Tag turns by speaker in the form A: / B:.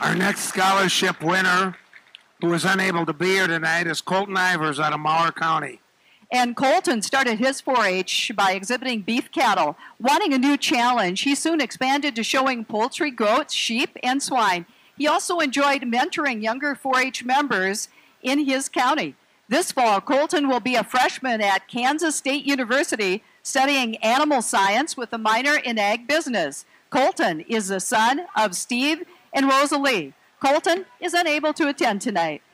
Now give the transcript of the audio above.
A: Our next scholarship winner, who is unable to be here tonight, is Colton Ivers out of Mower County.
B: And Colton started his 4-H by exhibiting beef cattle. Wanting a new challenge, he soon expanded to showing poultry, goats, sheep, and swine. He also enjoyed mentoring younger 4-H members in his county. This fall, Colton will be a freshman at Kansas State University studying animal science with a minor in ag business. Colton is the son of Steve and Rosalie. Colton is unable to attend tonight.